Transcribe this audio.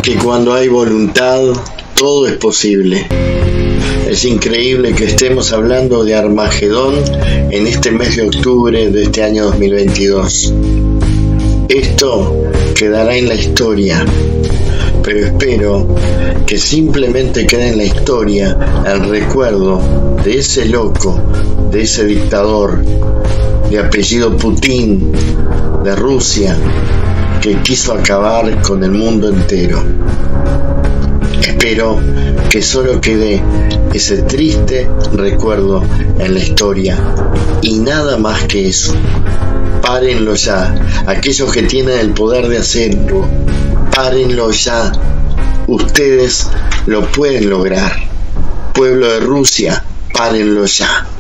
que cuando hay voluntad, todo es posible. Es increíble que estemos hablando de Armagedón en este mes de octubre de este año 2022. Esto quedará en la historia, pero espero que simplemente quede en la historia el recuerdo de ese loco, de ese dictador de apellido Putin, de Rusia, que quiso acabar con el mundo entero. Espero que solo quede ese triste recuerdo en la historia y nada más que eso. Párenlo ya, aquellos que tienen el poder de hacerlo, párenlo ya. Ustedes lo pueden lograr. Pueblo de Rusia, párenlo ya.